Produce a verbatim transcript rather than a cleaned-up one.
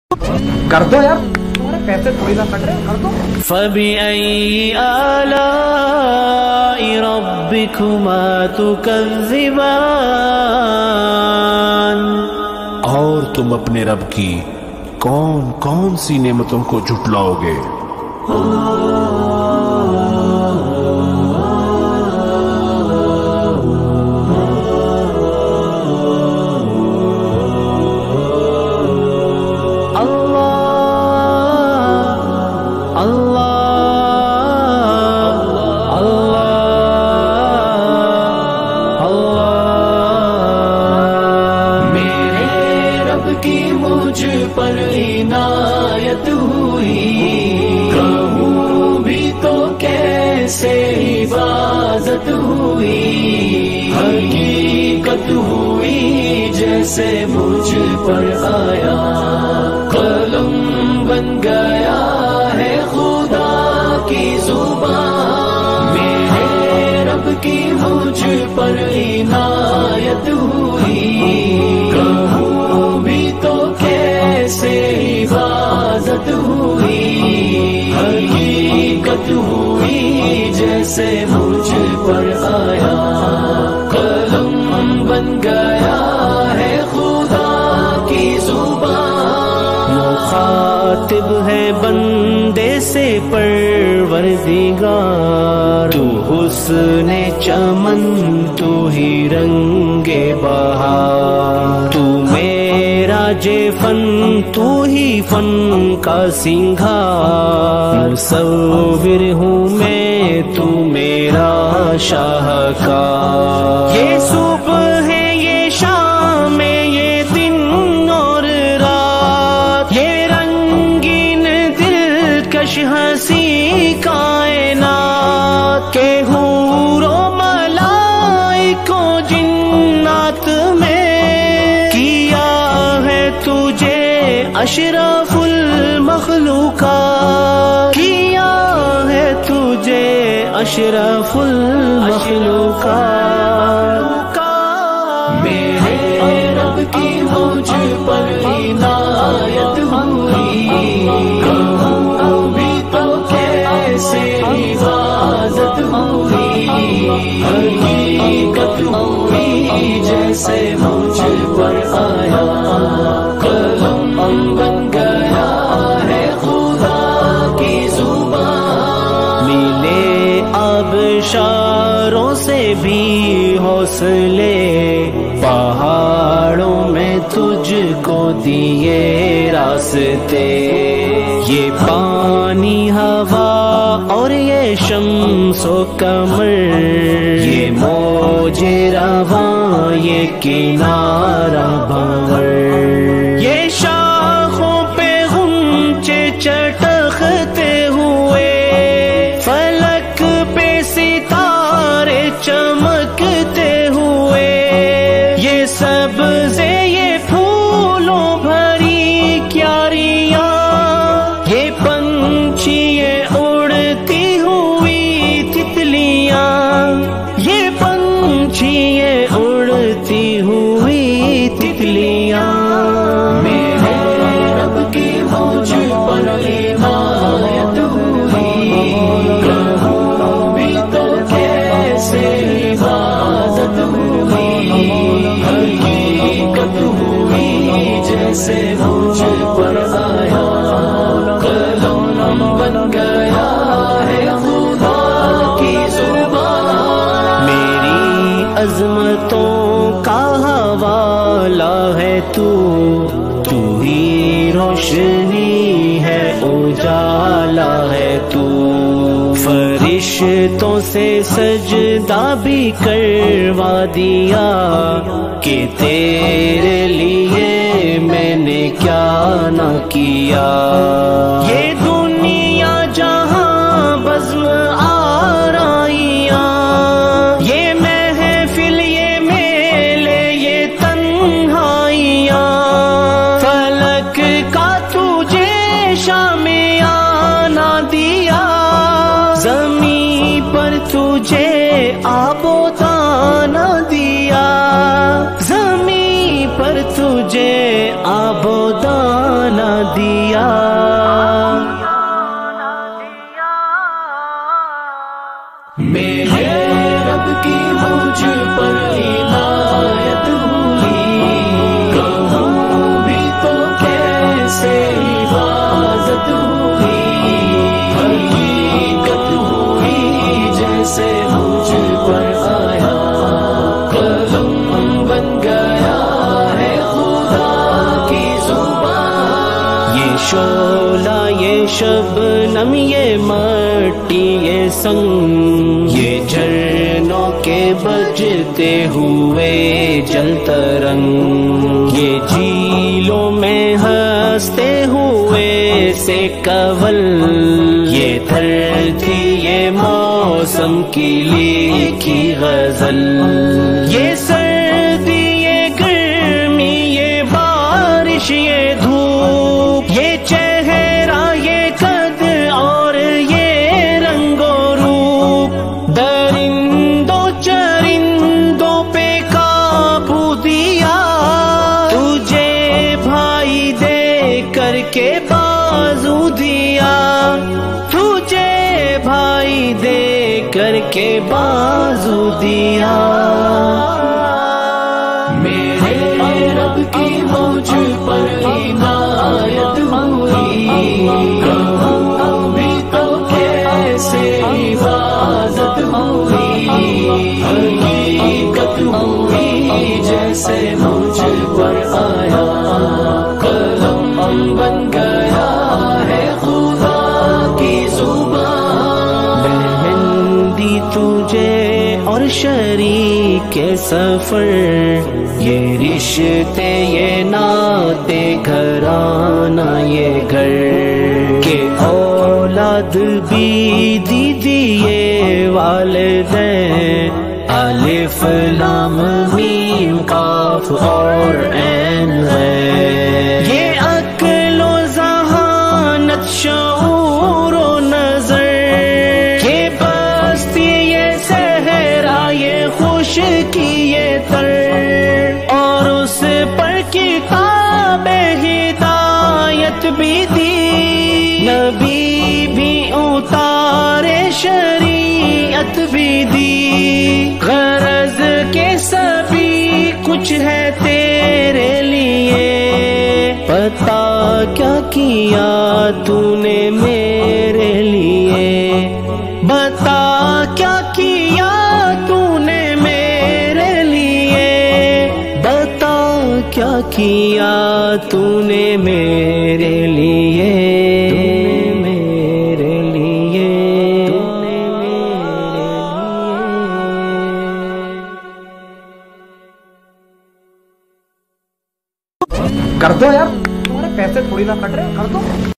کر دو یار، تمہارے پیسے تھوڑی نہ کٹ رہے، کر دو۔ فَبِأَيِّ آلَاءِ رَبِّكُمَا تُكَذِّبَانِ، اور تم اپنے رب کی کون کون سی نعمتوں کو جھٹلاؤ گے؟ پر عنایت ہوئی، کہوں بھی تو کیسے عبادت ہوئی، حقیقت ہوئی جیسے مجھ پر آیا، قلم بن گیا ہے خدا کی زبان، میرے رب کی مجھ پر عنایت ہوئی، کہوں بھی تو سے عبادت ہوئی، حقیقت ہوئی جیسے مجھ پر آیا، قلم بن گیا ہے خدا کی زبان، مخاطب ہے بندے سے پروردگار، تو حسن چمن تو ہی رنگ بہار، تو جے فن تو ہی فن کا سنگھار، مصور ہوں میں تو میرا شاہکار، یہ صبح ہے یہ شام ہے یہ دن اور رات، یہ رنگین دلکش ہنسی کائنات کے حور و ملائک و جنات میں تجھے اشرف المخلوقات، کیا ہے تجھے اشرف المخلوقات، میرے رب کی مجھ پر عنایت ہوئی، کہوں بھی تو کیسے عبادت ہوئی، حقیقت ہوئی جیسے مجھ پر آیا، بن گیا ہے خدا کی زبان، ملے آبشاروں سے بھی حوصلے، پہاڑوں میں تجھ کو دیے راستے، یہ پانی ہوا اور یہ شمس و قمر، یہ موج رواں یہ کنارہ بھنور، یہ شاخوں پہ غنچے چٹکتے ہوئے، فلک پہ ستارے چمکتے ہوئے، یہ سبزے یہ پھولوں بھری کیاریاں، یہ پنچھی یہ اڑتی ہوئی تتلیاں، یہ پنچھی یہ اڑتی ہوئی تتلیاں، عنایت ہوئی، کہوں بھی تو کیسے عبادت ہوئی، حقیقت ہوئی جیسے مجھ پر آیا، قلم بن گیا ہے خدا کی زبان، میری عظمتوں کا حوالہ ہے تو، تو ہی روشنی ہے اجالا ہے تو، فرشتوں سے سجدہ بھی کروا دیا، کہ تیرے لیے میں نے کیا نہ کیا، یہ دنیا جہاں بزم آرائیاں، یہ محفل یہ میلے یہ تنہائیاں، فلک کا تجھے شام آنا دیا، زمین پر تجھے آب و دانہ دیا، زمین پر تجھے آب و دانہ دیا میرے رب کی مجھ پر عنایت ہوئی کہوں بھی تو کیسے حفاظت ہوئی حقیقت ہوئی جیسے مجھ پر آیا قلم بن گیا ہے خدا کی زبان یہ شعلہ یہ شبنم یہ مٹی یہ سنگ یہ جھرنوں کے بجتے ہوئے جلتا رنگ یہ جھیلوں میں ہنستے ہوئے سے کول یہ دھرتی یہ موسم کی لکھی غزل یہ سردی یہ گرمی یہ بارش یہ دھوپ یہ چہرہ یہ قد اور یہ رنگ و روپ درندوں چرندوں پہ قابو دیا تجھے بھائی دے کر کے بازو دیا تجھے بھائی دے کر کے بازو دیا میرے رب کی مجھ پر عنایت ہوئی کہوں بھی تو کیسے حفاظت ہوئی حقیقت ہوئی جیسے مجھ پر آیا قلم بن گیا ہے خدا کی زبان مہندی تجھے اور شریک سفر یہ رشتے یہ ناتے گھرانہ یہ گھر کہ اولاد بھی دیدی یہ والدین الف لام میم قاف اور عین ہے یہ عقل و ذہانت شعور و نظر کہ بستی یہ صحرا یہ خشکی یہ تر اور اس پر کتاب ہدایت بھی دی نبی بھی اتارے شریعت بھی دی غرض کے سبھی کچھ ہے تیرے لیے پتا کیا کیا تو نے میرے لیے بتا کیا کیا تو نے میرے لیے بتا کیا کیا تو نے میرے لیے میرے لیے کر دو یار تمہارے پیسے تھوڑی نہ کٹ رہے کر دو